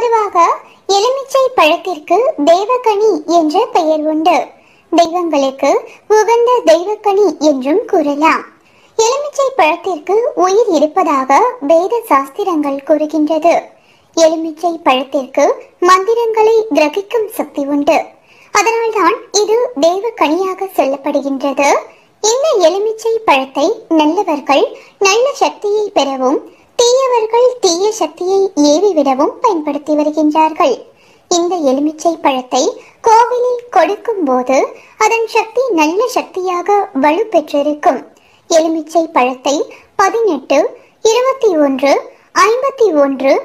பொதுவாக எலுமிச்சை பழத்திற்கு தேவகனி என்ற பெயர் உண்டு. தெய்வங்களுக்கு உகந்த தெய்வக்கனி என்றும் கூறலாம். எலுமிச்சை பழத்திற்கு உயிர் இருப்பதாக வேத சாஸ்திரங்கள் கூறுகின்றது. எலுமிச்சை பழத்திற்கு மந்திரங்களை கிரகிக்கும் சக்தி உண்டு. அதனால்தான் இது தேவக்கனியாக சொல்லப்படுகின்றது. இந்த எலுமிச்சை பழத்தை நல்லவர்கள் நல்ல சக்தியை பெறவும், தீயவர்கள் தீய சக்தியை ஏவிவிடவும் பயன்படுத்தி வருகின்றார்கள். இந்த எலுமிச்சை பழத்தை கோவிலில் கொடுக்கும் போது அதன் சக்தி நல்ல சக்தியாக வலுப்பெற்றிருக்கும். எலுமிச்சை பழத்தை 18, 21, 51,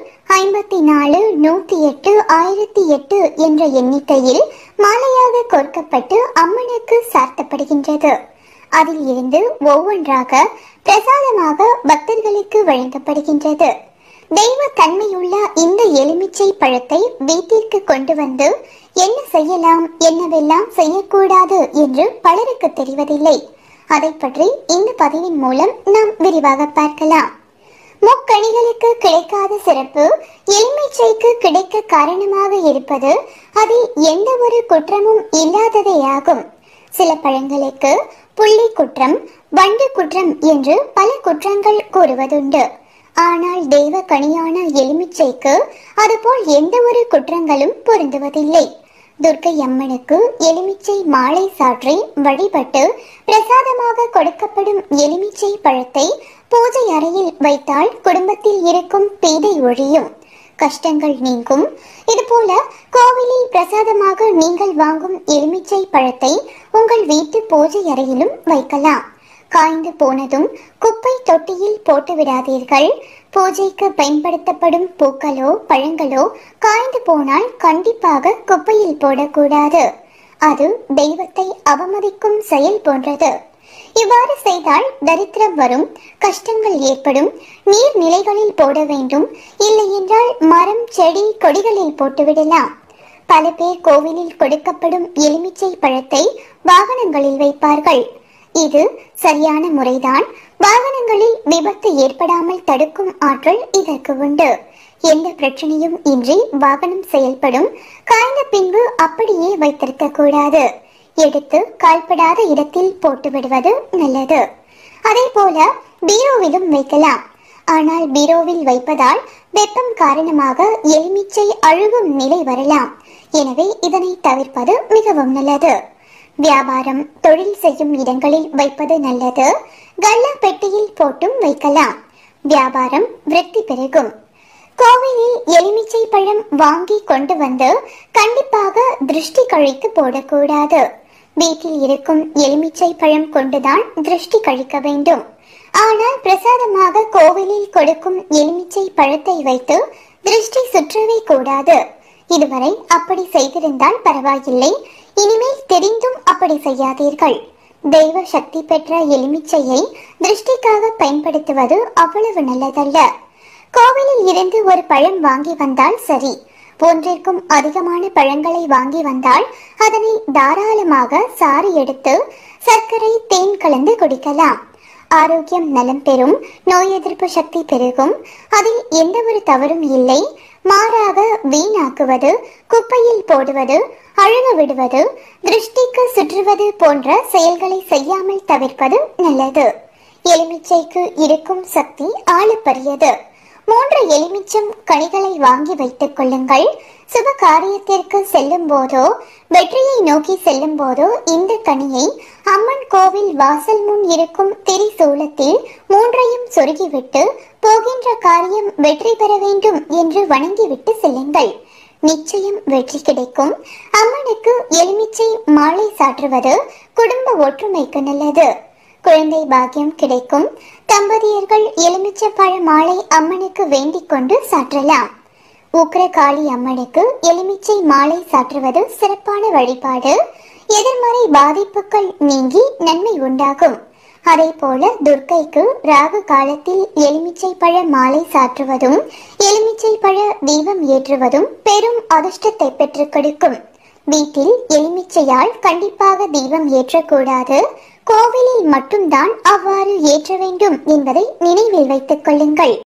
54, 108, 1008 என்ற எண்ணிக்கையில் மாலையாக கோர்க்கப்பட்டு அம்மனுக்கு சார்த்தப்படுகின்றது. அதில் இருந்து ஒவ்வொன்றாக பிரசாதமாக பக்தர்களுக்கு வழங்கப்படுகின்றது. தெய்வ தன்மையுள்ள இந்த எலுமிச்சை பழத்தை வீட்டிற்கு கொண்டு வந்து என்ன செய்யலாம், என்னவெல்லாம் செய்யக்கூடாது என்று பலருக்கு தெரிவதில்லை. அதை பற்றி இந்த பதிவின் மூலம் நாம் விரிவாக பார்க்கலாம். முக்கணிகளுக்கு கிடைக்காத சிறப்பு எலுமிச்சைக்கு கிடைக்க காரணமாக இருப்பது அதில் எந்த ஒரு குற்றமும் இல்லாததே ஆகும். சில பழங்களுக்கு புள்ளி குற்றம், வண்டு குற்றம் என்று பல குற்றங்கள் கூறுவதுண்டு. ஆனால் தெய்வ கனியான எலுமிச்சைக்கு அதுபோல் எந்த ஒரு குற்றங்களும் பொருந்துவதில்லை. துர்க்கை அம்மனுக்கு எலுமிச்சை மாலை சாற்றி வழிபட்டு பிரசாதமாக கொடுக்கப்படும் எலுமிச்சை பழத்தை பூஜை அறையில் வைத்தால் குடும்பத்தில் இருக்கும் பீடை ஒழியும், கஷ்டங்கள் நீங்கும். இதுபோல கோவிலில் பிரசாதமாக நீங்கள் வாங்கும் எலுமிச்சை பழத்தை உங்கள் வீட்டு பூஜை அறையிலும் வைக்கலாம். காய்ந்து போனதும் குப்பை தொட்டியில் போட்டு விடாதீர்கள். பூஜைக்கு பயன்படுத்தப்படும் பூக்களோ பழங்களோ காய்ந்து போனால் கண்டிப்பாக குப்பையில் போடக்கூடாது. அது தெய்வத்தை அவமதிக்கும் செயல் போன்றது. இவ்வாறு செய்தால் தரித்திரம் வரும், கஷ்டங்கள் ஏற்படும். நீர்நிலைகளில் போட வேண்டும், இல்லை என்றால் மரம் செடி கொடிகளில் போட்டுவிடலாம். பல பேர் கோவிலில் கொடுக்கப்படும் எலுமிச்சை பழத்தை வாகனங்களில் வைப்பார்கள். இது சரியான முறைதான். வாகனங்களில் விபத்து ஏற்படாமல் தடுக்கும் ஆற்றல் இதற்கு உண்டு. எந்த பிரச்சனையும் இன்றி வாகனம் செயல்படும். காய்ந்த பின்பு அப்படியே வைத்திருக்க கூடாது. எடுத்து கால்படாத இடத்தில் போட்டு விடுவது நல்லது. அதே போல பீரோவிலும் வைக்கலாம். ஆனால் பீரோவில் வைப்பதால் வெப்பம் காரணமாக எலுமிச்சை அழுகும் நிலை வரலாம். எனவே இதனை தவிர்ப்பது மிகவும் நல்லது. வியாபாரம், தொழில் செய்யும் இடங்களில் வைப்பது நல்லது. கல்லா பெட்டியில் போட்டும் வைக்கலாம். வியாபாரம் விருத்தி பெருகும். கோவிலில் எலுமிச்சை பழம் வாங்கி கொண்டு வந்து கண்டிப்பாக திருஷ்டி கழித்து போடக்கூடாது. வீட்டில் இருக்கும் எலுமிச்சை பழம் கொண்டுதான் திருஷ்டி கழிக்க வேண்டும். ஆனால் பிரசாதமாக கோவிலில் கொடுக்கும் எலுமிச்சை பழத்தை வைத்து திருஷ்டி சுற்றவே கூடாது. இதுவரை அப்படி செய்திருந்தால் பரவாயில்லை, இனிமேல் தெரிந்தும் அப்படி செய்யாதீர்கள். தெய்வ சக்தி பெற்ற எலுமிச்சையை திருஷ்டிக்காக பயன்படுத்துவது அவ்வளவு நல்லதல்ல. கோவிலில் இருந்து ஒரு பழம் வாங்கி வந்தால் சரி. ஒன்றிற்கும் அதிகமான பழங்களை வாங்கி வந்தால் அதனை தாராளமாக சாறு எடுத்து சர்க்கரை, தேன் கலந்து குடிக்கலாம். ஆரோக்கியம் நலம் பெறும், நோய் எதிர்ப்பு சக்தி பெருகும். அதில் எந்த ஒரு தவறும் இல்லை. மாறாக வீணாக்குவது, குப்பையில் போடுவது, அழுக விடுவது, திருஷ்டிக்கு சுற்றுவது போன்ற செயல்களை செய்யாமல் தவிர்ப்பது நல்லது. எலுமிச்சைக்கு இருக்கும் சக்தி ஆளுப்பரியது. 3 எலுமிச்சம் கனிகளை வாங்கி வைத்துக் கொள்ளுங்கள். சுப காரியத்திற்கு செல்லும் போதோ வெற்றியை நோக்கி செல்லும் போதோ இந்த கனியை அம்மன் கோவில் வாசல் முன் இருக்கும் திரிசூலத்தில் 3ஐயும் சொருகிவிட்டு போகின்ற காரியம் வெற்றி பெற வேண்டும் என்று வணங்கிவிட்டு செல்லுங்கள். நிச்சயம் வெற்றி கிடைக்கும். அம்மனுக்கு எலுமிச்சை மாலை சாற்றுவது குடும்ப ஒற்றுமைக்கு நல்லது. குழந்தை பாக்கியம் கிடைக்கும். தம்பதியர்கள் எலுமிச்சை பழ மாலை அம்மனுக்கு வேண்டிக் கொண்டு சாற்றலாம். உக்கிரகாளி அம்மனுக்கு எலுமிச்சை மாலை சாற்றுவது சிறப்பான வழிபாடு. எதிர்மறை பாதிப்புகள் நீங்கி நன்மை உண்டாகும். அதே போல துர்க்கைக்கு ராகு காலத்தில் எலுமிச்சை பழ மாலை சாற்றுவதும் எலுமிச்சை பழ தீபம் ஏற்றுவதும் பெரும் அதிர்ஷ்டத்தை பெற்றுக் கொடுக்கும். வீட்டில் எலுமிச்சையால் கண்டிப்பாக தீபம் ஏற்றக்கூடாது. கோவிலில் மட்டும்தான் அவ்வாறு ஏற்ற வேண்டும் என்பதை நினைவில் வைத்துக் கொள்ளுங்கள்.